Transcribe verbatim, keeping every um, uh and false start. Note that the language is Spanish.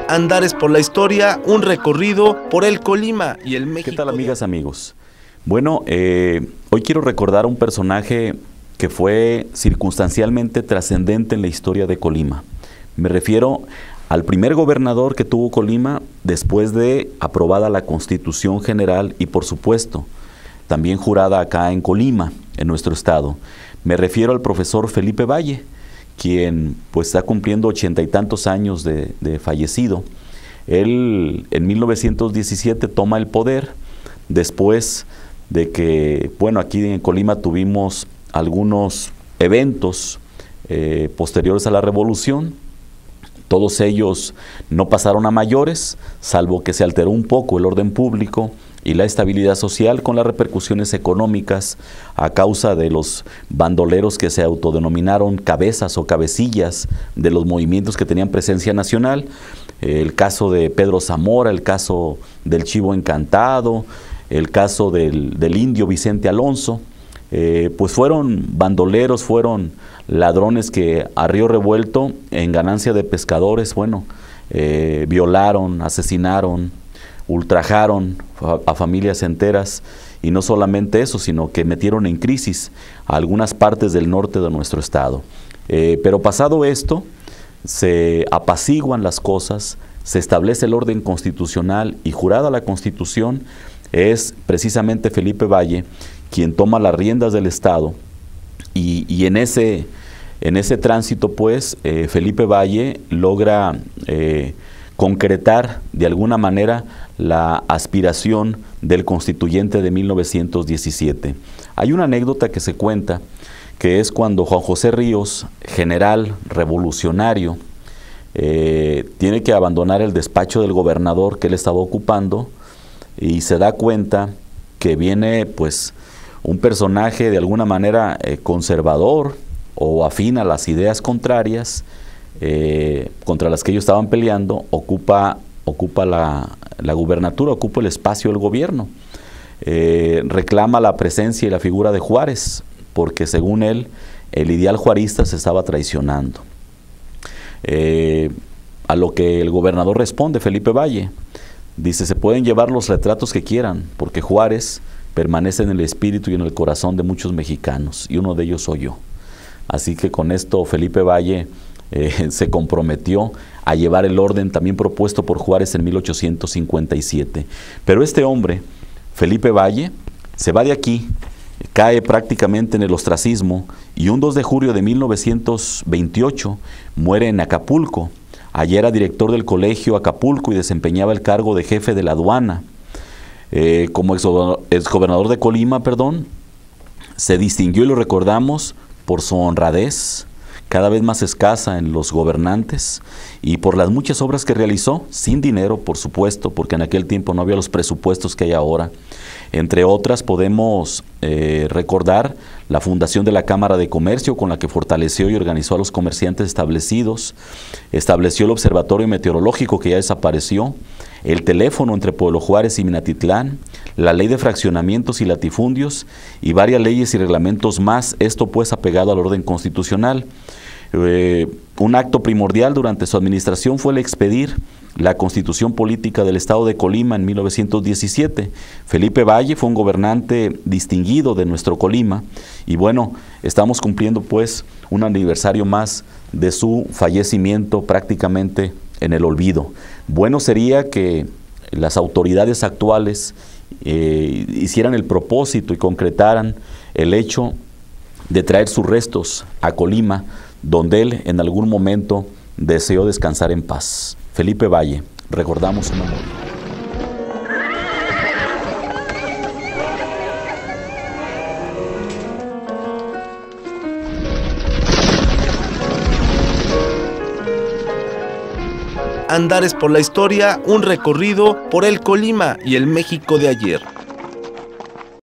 Andares por la historia, un recorrido por el Colima y el México. ¿Qué tal, amigas, amigos? Bueno, eh, hoy quiero recordar a un personaje que fue circunstancialmente trascendente en la historia de Colima. Me refiero al primer gobernador que tuvo Colima después de aprobada la Constitución General y, por supuesto, también jurada acá en Colima, en nuestro estado. Me refiero al profesor Felipe Valle, quien pues está cumpliendo ochenta y tantos años de, de fallecido. Él en mil novecientos diecisiete toma el poder después de que, bueno, aquí en Colima tuvimos algunos eventos eh, posteriores a la revolución. Todos ellos no pasaron a mayores, salvo que se alteró un poco el orden público y la estabilidad social con las repercusiones económicas a causa de los bandoleros que se autodenominaron cabezas o cabecillas de los movimientos que tenían presencia nacional. El caso de Pedro Zamora, el caso del Chivo Encantado, el caso del, del indio Vicente Alonso, eh, pues fueron bandoleros, fueron ladrones que a río revuelto, en ganancia de pescadores, bueno, eh, violaron, asesinaron, ultrajaron a, a familias enteras, y no solamente eso, sino que metieron en crisis a algunas partes del norte de nuestro estado. Eh, pero pasado esto, se apaciguan las cosas, se establece el orden constitucional y jurada la Constitución, es precisamente Felipe Valle quien toma las riendas del estado, y, y en ese en ese tránsito pues eh, Felipe Valle logra eh, concretar de alguna manera la aspiración del constituyente de mil novecientos diecisiete. Hay una anécdota que se cuenta, que es cuando Juan José Ríos, general revolucionario, eh, tiene que abandonar el despacho del gobernador que él estaba ocupando, y se da cuenta que viene pues un personaje de alguna manera eh, conservador o afín a las ideas contrarias eh, contra las que ellos estaban peleando, ocupa, ocupa la, la gubernatura, ocupa el espacio del gobierno. Eh, reclama la presencia y la figura de Juárez, porque según él, el ideal juarista se estaba traicionando. Eh, a lo que el gobernador responde, Felipe Valle, dice: se pueden llevar los retratos que quieran, porque Juárez permanece en el espíritu y en el corazón de muchos mexicanos, y uno de ellos soy yo. Así que con esto Felipe Valle eh, se comprometió a llevar el orden también propuesto por Juárez en mil ochocientos cincuenta y siete. Pero este hombre, Felipe Valle, se va de aquí, cae prácticamente en el ostracismo, y un dos de julio de mil novecientos veintiocho muere en Acapulco. Allí era director del colegio Acapulco y desempeñaba el cargo de jefe de la aduana. Eh, como exgobernador de Colima, perdón, se distinguió, y lo recordamos, por su honradez, cada vez más escasa en los gobernantes, y por las muchas obras que realizó, sin dinero, por supuesto, porque en aquel tiempo no había los presupuestos que hay ahora. Entre otras, podemos eh, recordar la fundación de la Cámara de Comercio, con la que fortaleció y organizó a los comerciantes establecidos, estableció el Observatorio Meteorológico, que ya desapareció, el teléfono entre Pueblo Juárez y Minatitlán, la ley de fraccionamientos y latifundios, y varias leyes y reglamentos más, esto pues apegado al orden constitucional. Eh, un acto primordial durante su administración fue el expedir la Constitución Política del Estado de Colima en mil novecientos diecisiete. Felipe Valle fue un gobernante distinguido de nuestro Colima, y bueno, estamos cumpliendo pues un aniversario más de su fallecimiento prácticamente en el olvido. Bueno sería que las autoridades actuales eh, hicieran el propósito y concretaran el hecho de traer sus restos a Colima, donde él en algún momento deseó descansar en paz. Felipe Valle, recordamos su memoria. Andares por la historia, un recorrido por el Colima y el México de ayer.